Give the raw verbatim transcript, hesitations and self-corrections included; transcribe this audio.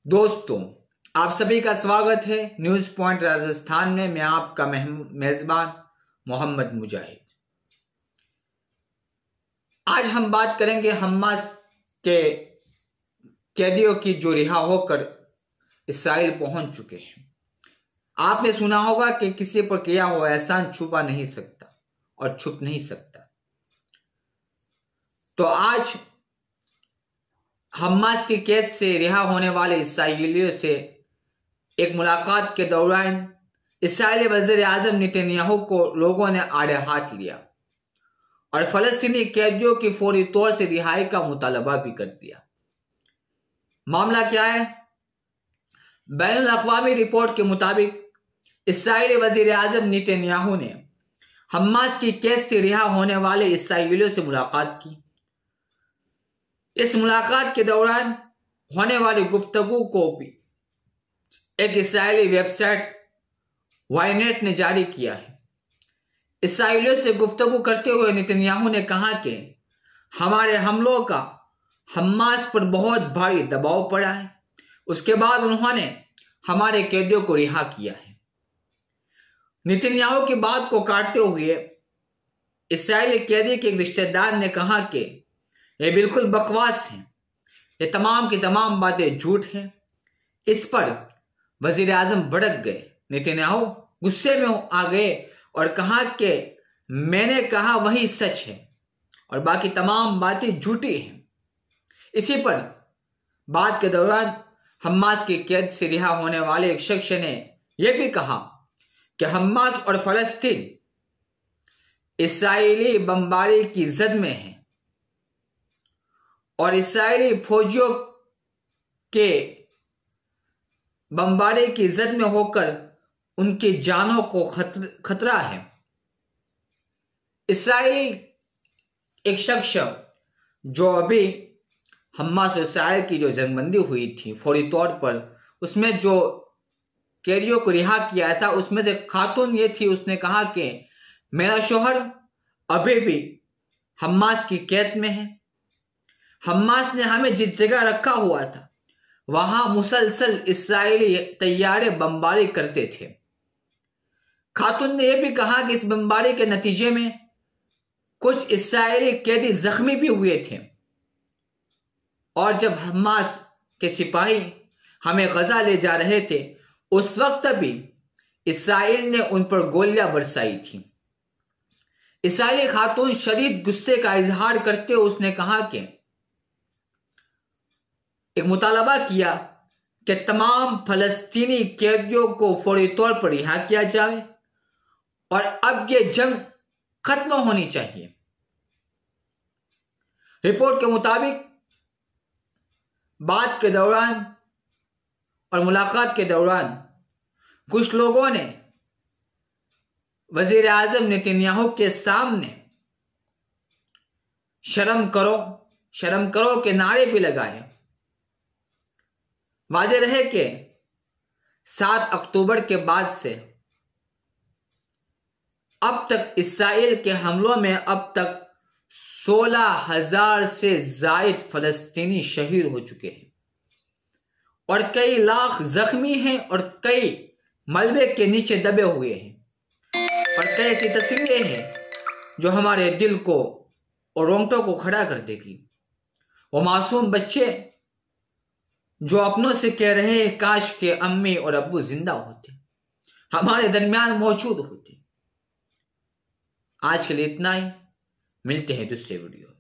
दोस्तों, आप सभी का स्वागत है न्यूज पॉइंट राजस्थान में। मैं आपका मेजबान मोहम्मद मुजाहिद। आज हम बात करेंगे हमास के कैदियों की जो रिहा होकर इसराइल पहुंच चुके हैं। आपने सुना होगा कि किसी पर किया हुआ एहसान छुपा नहीं सकता और छुप नहीं सकता। तो आज हमास की कैद से रिहा होने वाले इसराइलियों से एक मुलाकात के दौरान इसराइली वज़ीर आज़म नेतन्याहू को लोगों ने आड़े हाथ लिया और फलस्तीनी कैदियों की फौरी तौर से रिहाई का मुतालबा भी कर दिया। मामला क्या है? बैनुल अक़वामी रिपोर्ट के मुताबिक इसराइली वज़ीर आज़म नेतन्याहू ने हमास की कैद से रिहा होने वाले इसराइलियों से मुलाकात की। इस मुलाकात के दौरान होने वाली गुफ्तगू को भी एक इसराइली वेबसाइट वाईनेट ने जारी किया है। इसराइलियों से गुफ्तगू करते हुए नेतन्याहू ने कहा कि हमारे हमलों का हमास पर बहुत भारी दबाव पड़ा है। उसके बाद उन्होंने हमारे कैदियों को रिहा किया है। नेतन्याहू की बात को काटते हुए इसराइली कैदी के एक रिश्तेदार ने कहा कि यह बिल्कुल बकवास है, ये तमाम की तमाम बातें झूठ हैं। इस पर वजीर आजम भड़क गए। नेतन्याहू गुस्से में आ गए और कहा कि मैंने कहा वही सच है और बाकी तमाम बातें झूठी हैं। इसी पर बात के दौरान हमास की कैद से रिहा होने वाले एक शख्स ने यह भी कहा कि हमास और फलस्तीन इसराइली बमबारी की जद में है और इसराइली फौजियों के बमबारी की जद में होकर उनकी जानों को खतर, खतरा है। इसराइली एक शख्स जो अभी हमास और इसराइल की जो जंगबंदी हुई थी फौरी तौर पर, उसमें जो कैदियों को रिहा किया था उसमें से खातून ये थी, उसने कहा कि मेरा शौहर अभी भी हमास की कैद में है। हमास ने हमें जिस जगह रखा हुआ था वहां मुसलसल इसराइली तैयारे बमबारी करते थे। खातून ने यह भी कहा कि इस बमबारी के नतीजे में कुछ इसराइली कैदी जख्मी भी हुए थे और जब हमास के सिपाही हमें गजा ले जा रहे थे उस वक्त भी इसराइल ने उन पर गोलियां बरसाई थी। इसराइली खातून शदीद गुस्से का इजहार करते हुए उसने कहा कि एक मुतालबा किया कि तमाम फलस्तीनी कैदियों को फौरी तौर पर रिहा किया जाए और अब यह जंग खत्म होनी चाहिए। रिपोर्ट के मुताबिक बात के दौरान और मुलाकात के दौरान कुछ लोगों ने वजीर आजम नेतन्याहू के सामने शर्म करो शर्म करो के नारे भी लगाए। वाज़ेह रहे कि सात अक्टूबर के बाद से अब तक इसराइल के हमलों में अब तक सोलह हजार से जायद फलस्तीनी शहीद हो चुके हैं और कई लाख जख्मी हैं और कई मलबे के नीचे दबे हुए हैं और कई ऐसी तस्वीरें हैं जो हमारे दिल को और रोंगटों को खड़ा कर देगी। वो मासूम बच्चे जो अपनों से कह रहे हैं काश के अम्मी और अब्बू जिंदा होते, हमारे दरमियान मौजूद होते। आज के लिए इतना ही, मिलते हैं दूसरे वीडियो।